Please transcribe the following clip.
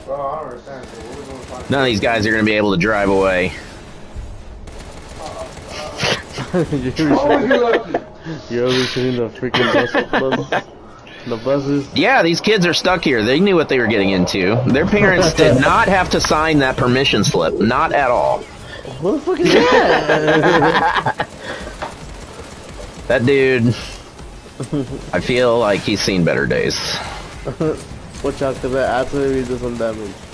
Well, I don't understand. So what are we going to find? None of these guys are going to be able to drive away. You ever seen the freaking bus? The buses? Yeah, these kids are stuck here. They knew what they were getting into. Their parents did not have to sign that permission slip. Not at all. What the fuck is that? That dude, I feel like he's seen better days. Watch out, because I absolutely did some damage.